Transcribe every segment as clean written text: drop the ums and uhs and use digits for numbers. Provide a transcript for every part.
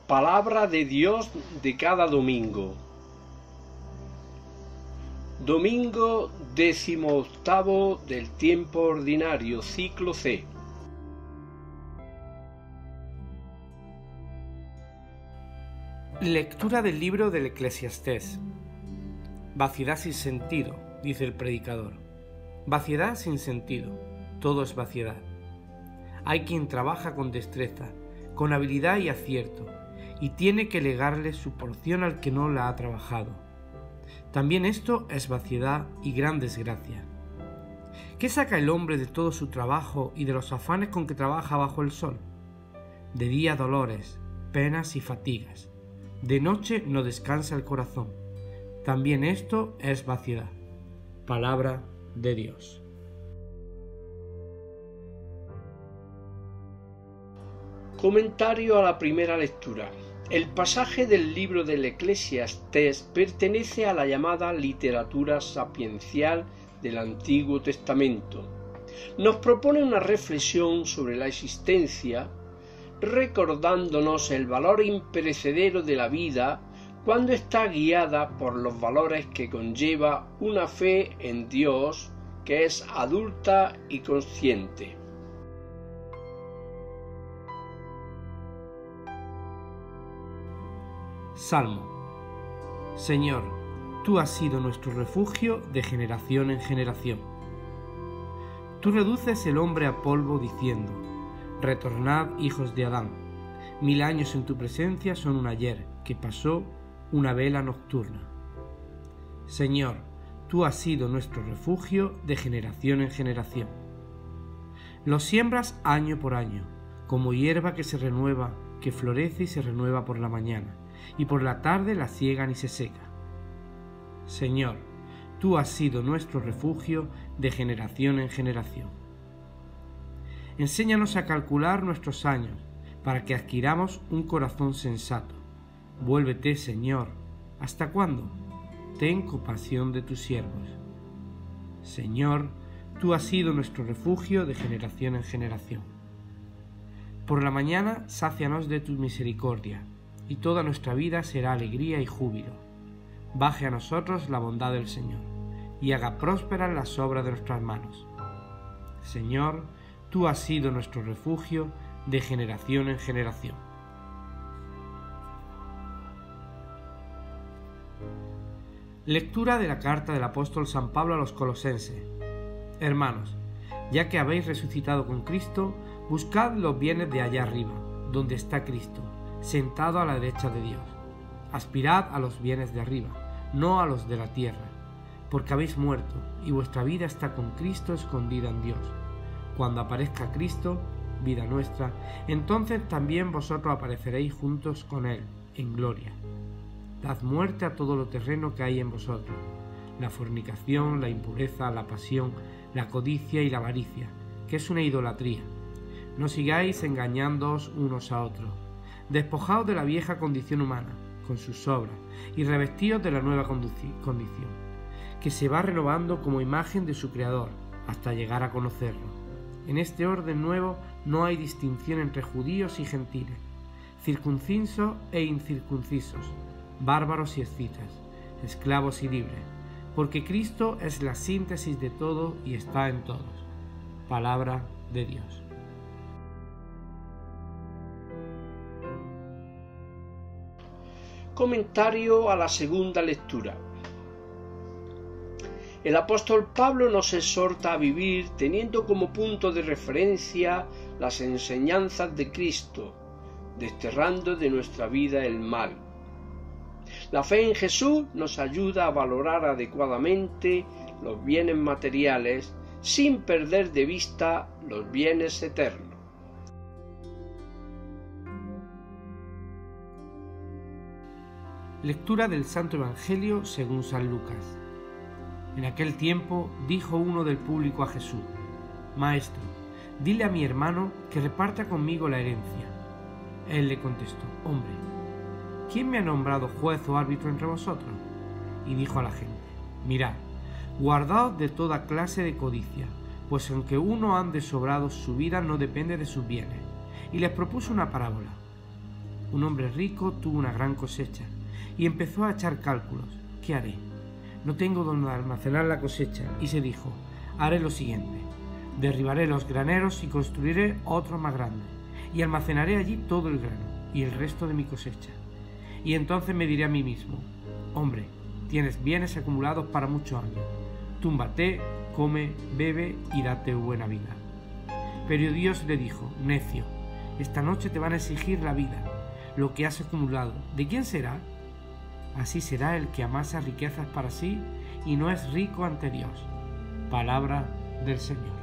Palabra de Dios de cada domingo. Domingo 18º del tiempo ordinario, ciclo C. Lectura del libro del Eclesiastés. Vaciedad sin sentido, dice el predicador. Vaciedad sin sentido, todo es vaciedad. Hay quien trabaja con destreza, con habilidad y acierto, y tiene que legarle su porción al que no la ha trabajado. También esto es vaciedad y gran desgracia. ¿Qué saca el hombre de todo su trabajo y de los afanes con que trabaja bajo el sol? De día dolores, penas y fatigas. De noche no descansa el corazón. También esto es vaciedad. Palabra de Dios. Comentario a la primera lectura. El pasaje del libro del Eclesiastés pertenece a la llamada literatura sapiencial del Antiguo Testamento. Nos propone una reflexión sobre la existencia, recordándonos el valor imperecedero de la vida cuando está guiada por los valores que conlleva una fe en Dios que es adulta y consciente. Salmo. Señor, tú has sido nuestro refugio de generación en generación. Tú reduces el hombre a polvo diciendo: retornad, hijos de Adán. 1000 años en tu presencia son un ayer que pasó, una vela nocturna. Señor, tú has sido nuestro refugio de generación en generación. Los siembras año por año, como hierba que se renueva, que florece y se renueva por la mañana, y por la tarde la siegan y se seca. Señor, tú has sido nuestro refugio de generación en generación. Enséñanos a calcular nuestros años, para que adquiramos un corazón sensato. Vuélvete, Señor. ¿Hasta cuándo? Ten compasión de tus siervos. Señor, tú has sido nuestro refugio de generación en generación. Por la mañana sácianos de tu misericordia, y toda nuestra vida será alegría y júbilo. Baje a nosotros la bondad del Señor, y haga prósperas las obras de nuestras manos. Señor, tú has sido nuestro refugio de generación en generación. Lectura de la carta del apóstol San Pablo a los Colosenses. Hermanos, ya que habéis resucitado con Cristo, buscad los bienes de allá arriba, donde está Cristo, sentado a la derecha de Dios. Aspirad a los bienes de arriba, no a los de la tierra, porque habéis muerto, y vuestra vida está con Cristo escondida en Dios. Cuando aparezca Cristo, vida nuestra, entonces también vosotros apareceréis juntos con Él, en gloria. Dad muerte a todo lo terreno que hay en vosotros, la fornicación, la impureza, la pasión, la codicia y la avaricia, que es una idolatría. No sigáis engañándoos unos a otros. Despojaos de la vieja condición humana, con sus obras, y revestíos de la nueva condición, que se va renovando como imagen de su Creador, hasta llegar a conocerlo. En este orden nuevo no hay distinción entre judíos y gentiles, circuncisos e incircuncisos, bárbaros y escitas, esclavos y libres, porque Cristo es la síntesis de todo y está en todos. Palabra de Dios. Comentario a la segunda lectura. El apóstol Pablo nos exhorta a vivir teniendo como punto de referencia las enseñanzas de Cristo, desterrando de nuestra vida el mal. La fe en Jesús nos ayuda a valorar adecuadamente los bienes materiales sin perder de vista los bienes eternos. Lectura del Santo Evangelio según San Lucas. En aquel tiempo dijo uno del público a Jesús: Maestro, dile a mi hermano que reparta conmigo la herencia. Él le contestó: Hombre, ¿quién me ha nombrado juez o árbitro entre vosotros? Y dijo a la gente: Mirad, guardaos de toda clase de codicia, pues aunque uno ande sobrado, su vida no depende de sus bienes. Y les propuso una parábola. Un hombre rico tuvo una gran cosecha y empezó a echar cálculos. ¿Qué haré? No tengo donde almacenar la cosecha. Y se dijo, haré lo siguiente. Derribaré los graneros y construiré otros más grandes, y almacenaré allí todo el grano y el resto de mi cosecha. Y entonces me diré a mí mismo, hombre, tienes bienes acumulados para muchos años. Túmbate, come, bebe y date buena vida. Pero Dios le dijo, necio, esta noche te van a exigir la vida, lo que has acumulado. ¿De quién será? Así será el que amasa riquezas para sí y no es rico ante Dios. Palabra del Señor.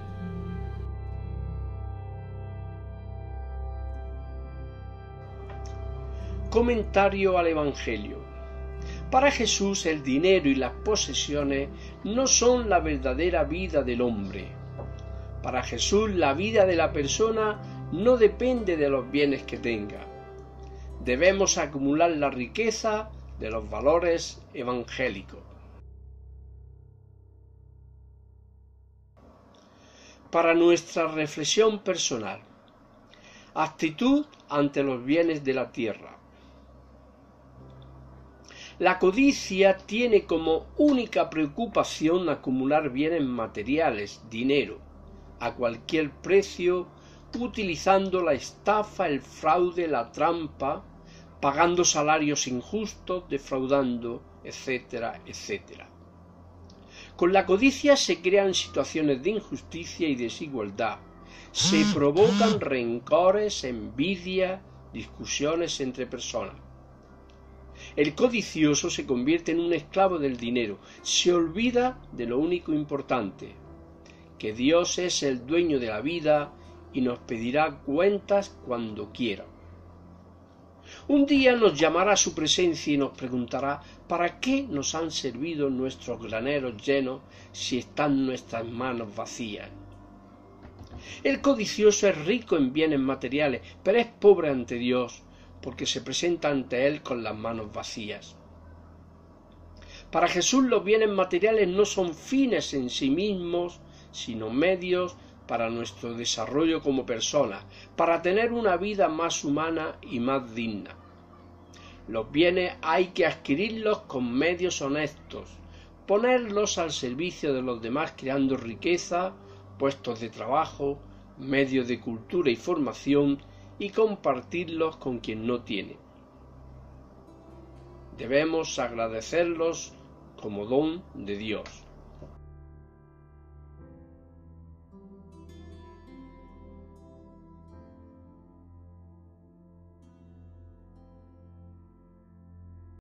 Comentario al Evangelio. Para Jesús el dinero y las posesiones no son la verdadera vida del hombre. Para Jesús la vida de la persona no depende de los bienes que tenga. Debemos acumular la riqueza de los valores evangélicos. Para nuestra reflexión personal. Actitud ante los bienes de la tierra. La codicia tiene como única preocupación acumular bienes materiales, dinero, a cualquier precio, utilizando la estafa, el fraude, la trampa, pagando salarios injustos, defraudando, etcétera, etcétera. Con la codicia se crean situaciones de injusticia y desigualdad, se provocan rencores, envidia, discusiones entre personas. El codicioso se convierte en un esclavo del dinero, se olvida de lo único importante, que Dios es el dueño de la vida y nos pedirá cuentas cuando quiera. Un día nos llamará a su presencia y nos preguntará ¿para qué nos han servido nuestros graneros llenos si están nuestras manos vacías? El codicioso es rico en bienes materiales, pero es pobre ante Dios, porque se presenta ante Él con las manos vacías. Para Jesús los bienes materiales no son fines en sí mismos, sino medios para nuestro desarrollo como personas, para tener una vida más humana y más digna. Los bienes hay que adquirirlos con medios honestos, ponerlos al servicio de los demás creando riqueza, puestos de trabajo, medios de cultura y formación, y compartirlos con quien no tiene. Debemos agradecerlos como don de Dios.